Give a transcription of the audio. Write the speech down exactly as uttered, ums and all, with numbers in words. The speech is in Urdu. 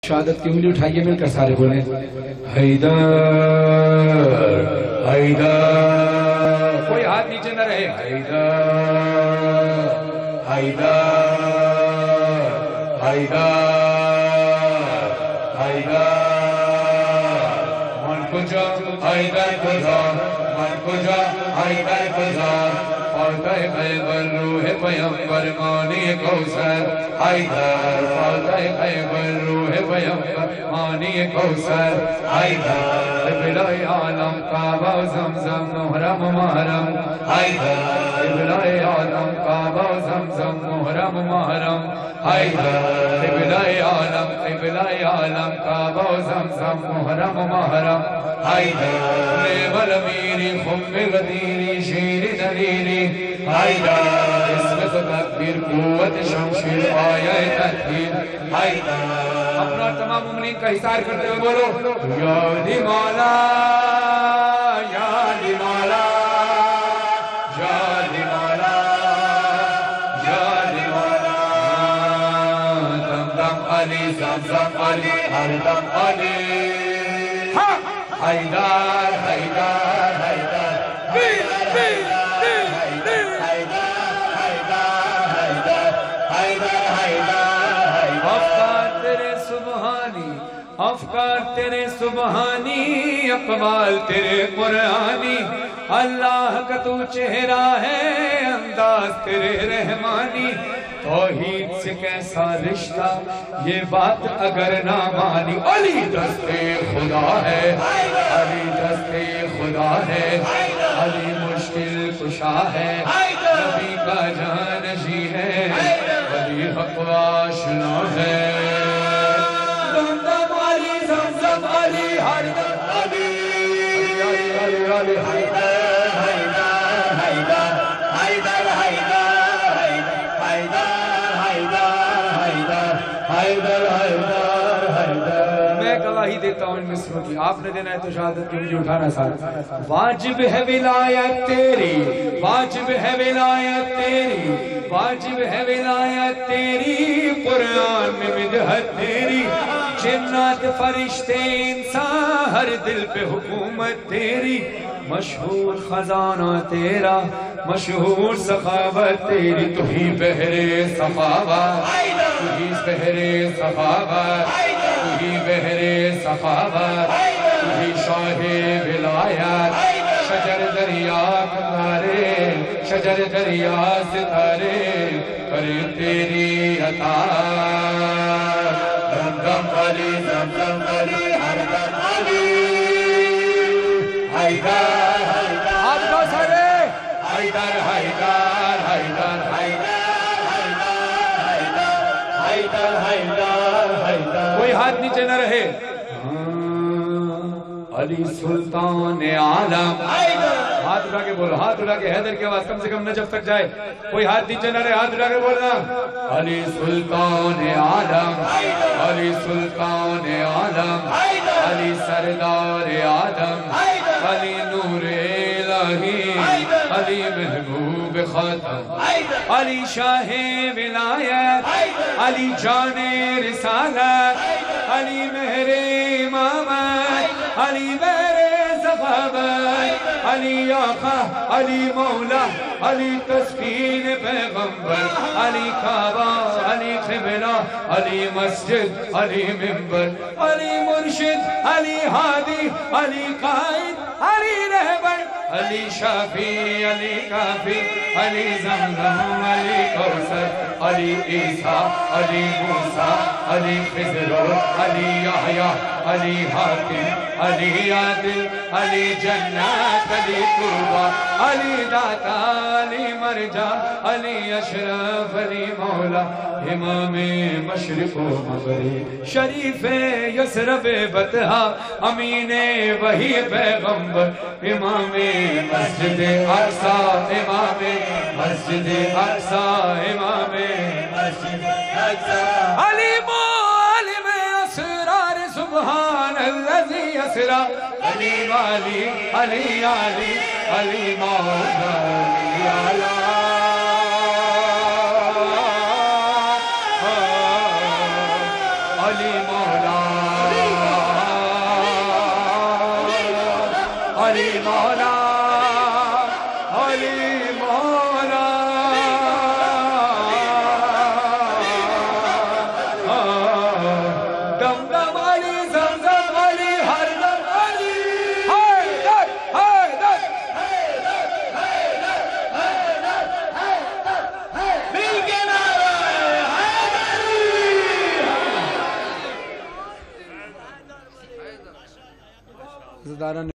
شہادت کی انگلی اٹھائیے مل کر سارے بولیں حیدر حیدر کوئی ہاتھ نیچے نہ رہے حیدر حیدر حیدر حیدر من کجا حیدر کجا من کجا حیدر کجا فاتح خیبر روح پیمبر مانی کوثر حیدر فاتح خیبر روح پیمبر مانی کوثر حیدر ابلائی عالم کعبہ و زمزم محرم محرم حیدر ابلائی عالم کعبہ و زمزم محرم محرم حیدر ابلائی عالم ابلائی عالم کعبہ و زمزم محرم محرم حیدر نیول میری خم غدیری شیر دلیری حیدر اسم تکبیر قوت شمشیر آیہ تکبیر حیدر اپنا تمام مومنین کا حصار کرتے ہوئے بولو یا دی مولا یا دی مولا یا دی مولا یا دی مولا دم دم علی زمزم علی ہر دم علی حیدر حیدر حیدر افکار تیرے سبحانی افکار تیرے سبحانی اقوال تیرے قرآنی اللہ کا تو چہرہ ہے انداز تیرے رحمانی توحید سے کیسا رشتہ یہ بات اگر نہ مانی علی دستے خدا ہے علی دستے خدا ہے علی مشکل کشا ہے نبی کا جانشی ہے علی حق و آشنا ہے دم دم علی زمزم علی ہر دم علی علی علی علی حیدر حیدر حیدر حیدر حیدر حیدر حیدر میں گواہی دیتا ہوں ان مصروں کی آپ نے دینا ہے تو شہادت کی مجھے اٹھانا ساتھ واجب ہے ولایت تیری واجب ہے ولایت تیری واجب ہے ولایت تیری قرآن میں مدحت تیری جنات فرشتے انسان ہر دل پہ حکومت تیری مشہور خزانہ تیرا مشہور سخاوت تیری تو ہی بحر سخاوت تو ہی بحر سخاوت تو ہی بحر سخاوت تو ہی شاہ ولایت شجر دریا کنارے شجر دریا ستارے کرے تیری عطا دم دم علی دم دم علی ہر دم علی حیدر آپ کو سرے حیدر حیدر حیدر حیدر حیدر حیدر کوئی ہاتھ نیچے نہ رہے علی سلطان عالم ہاتھ اٹھا کے بولو ہاتھ اٹھا کے حیدر کی آواز کم سے کم نجف تک جائے کوئی ہاتھ نیچے نہ رہے ہاتھ اٹھا کے بولنا علی سلطان عالم علی سلطان عالم علی سردار آدم علی نور الہی علی محبوب خاتم علی شاہ ولایت علی جان رسالت علی مہر امامت علی مہر سخاوت علی آقا علی مولا علی تسکین پیغمبر علی کعبہ علی قبلہ علی مسجد علی منبر علی مرشد علی ہادی علی قائد علی رہبر علی شافی علی کافی علی زمزم علی کوثر علی عیسیٰ علی موسیٰ علی خضر علی یحییٰ علی حاتم علی عادل علی جنات علی طوبیٰ علی داتا علی مرجع علی اشرف علی مولا امام مشرق و مغرب شریف یسرب بطحہ امین وحی پیغمبر امام مسجد اقصی امام مسجد اقصی امام مسجد اقصی علیم عالم اسرار سبحان الذی اسرا علی والی علی علی علی مولا علی علی علی مولا علی مولا علی مولا دم دم علی زمزم علی ہر دم علی حیدر حیدر مل کے نعرہ حیدری